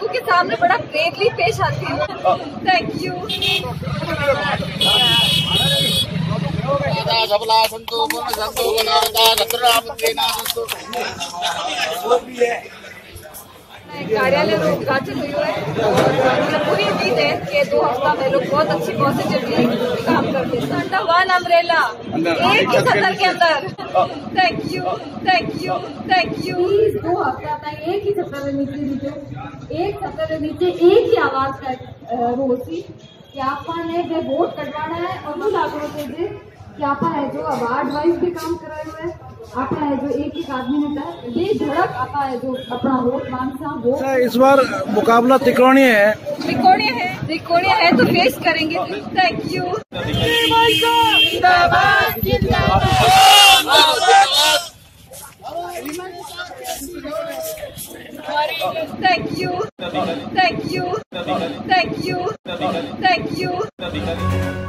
उनके सामने बड़ा ब्रेवली पेश आती हूँ। Thank you. कार्यालय में उद्घाटन हुई है। पूरी उम्मीद है कि 2 हफ्ता में लोग बहुत अच्छी पॉजिटिवली काम करते हैं। अंडर वन अम्ब्रेला, एक ही सदर के अंदर। Thank you, thank you, thank you. 2 हफ्ता तक एक ही सदर के नीचे एक सदर के नीचे एक ही आवाज का रोसी कि आपने जो वोट कटवाना है और वो लागू होते थे कि आपा है जो अवार्ड वाइज भी काम कराए हुए है, आपा है जो एक एक आदमी ने कहा ये धड़क आपा है जो अपना वोट मांगता वो। इस बार मुकाबला त्रिकोणीय है। त्रिकोणीय है तो फेस करेंगे। Thank you. Thank you, thank you, thank you, thank you.